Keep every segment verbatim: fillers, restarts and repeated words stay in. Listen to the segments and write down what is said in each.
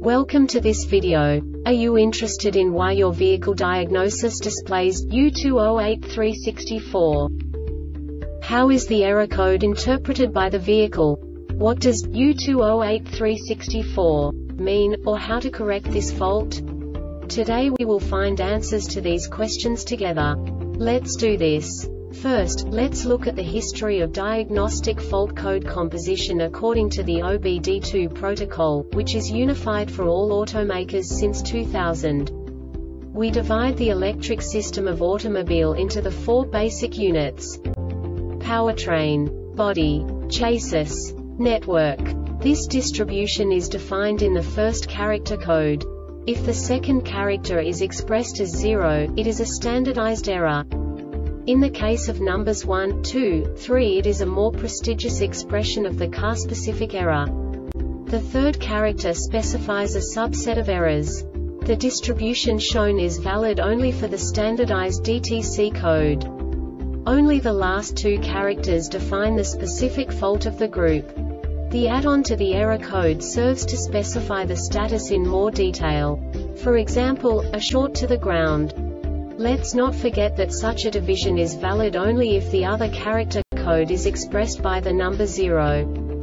Welcome to this video. Are you interested in why your vehicle diagnosis displays U two zero eight three six four? How is the error code interpreted by the vehicle? What does U two zero eight three six four mean, or how to correct this fault? Today we will find answers to these questions together. Let's do this. First, let's look at the history of diagnostic fault code composition according to the O B D two protocol, which is unified for all automakers since two thousand. We divide the electric system of automobile into the four basic units: powertrain, body, chassis, network. This distribution is defined in the first character code. If the second character is expressed as zero, it is a standardized error. In the case of numbers one, two, three, it is a more prestigious expression of the car-specific error. The third character specifies a subset of errors. The distribution shown is valid only for the standardized D T C code. Only the last two characters define the specific fault of the group. The add-on to the error code serves to specify the status in more detail. For example, a short to the ground. Let's not forget that such a division is valid only if the other character code is expressed by the number zero.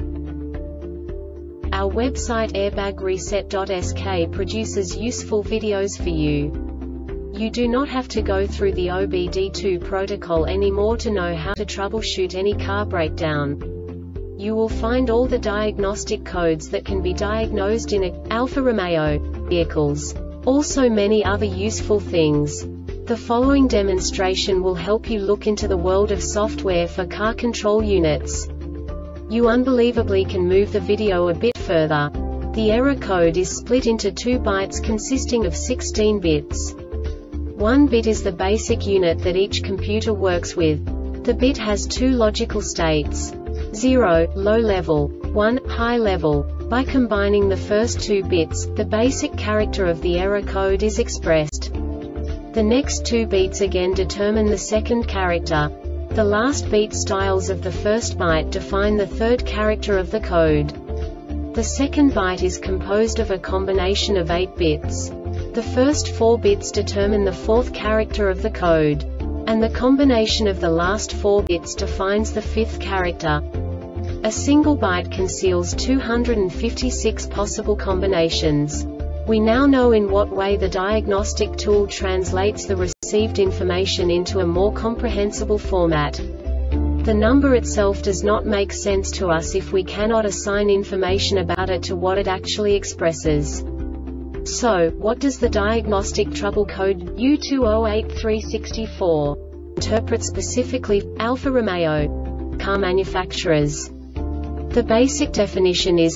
Our website airbag reset dot S K produces useful videos for you. You do not have to go through the O B D two protocol anymore to know how to troubleshoot any car breakdown. You will find all the diagnostic codes that can be diagnosed in a Alfa Romeo vehicles. Also many other useful things. The following demonstration will help you look into the world of software for car control units. You unbelievably can move the video a bit further. The error code is split into two bytes consisting of sixteen bits. One bit is the basic unit that each computer works with. The bit has two logical states: zero, low level, one, high level. By combining the first two bits, the basic character of the error code is expressed. The next two beats again determine the second character. The last beat styles of the first byte define the third character of the code. The second byte is composed of a combination of eight bits. The first four bits determine the fourth character of the code. And the combination of the last four bits defines the fifth character. A single byte conceals two hundred fifty-six possible combinations. We now know in what way the diagnostic tool translates the received information into a more comprehensible format. The number itself does not make sense to us if we cannot assign information about it to what it actually expresses. So, what does the diagnostic trouble code U two zero eight three six four interpret specifically for Alfa Romeo car manufacturers? The basic definition is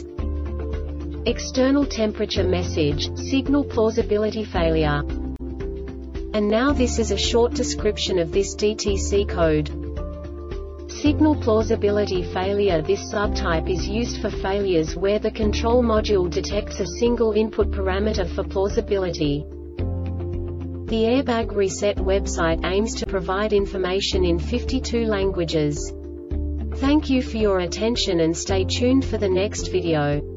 external temperature message, signal plausibility failure. And now this is a short description of this D T C code. Signal plausibility failure. This subtype is used for failures where the control module detects a single input parameter for plausibility. The Airbag Reset website aims to provide information in fifty-two languages. Thank you for your attention and stay tuned for the next video.